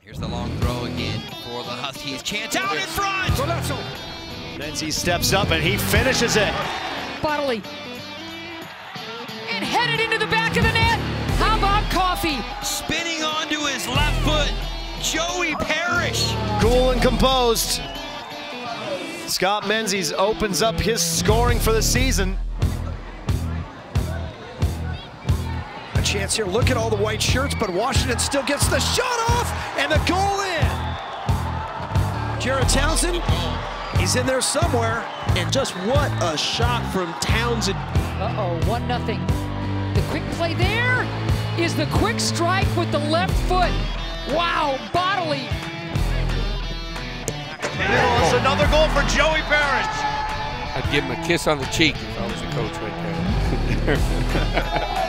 Here's the long throw again for the Huskies. Chance out in front! Menzies steps up and he finishes it. Bodily. And headed into the back of the net. How about Coffee? Spinning onto his left foot, Joey Parrish. Cool and composed. Scott Menzies opens up his scoring for the season. A chance here, look at all the white shirts, but Washington still gets the shot off and the goal in. Jared Townsend, he's in there somewhere. And just what a shot from Townsend. Uh-oh, 1-0. The quick play there is the quick strike with the left foot. Wow, Bodily. It's another goal for Joey Parrish. I'd give him a kiss on the cheek if I was the coach right there.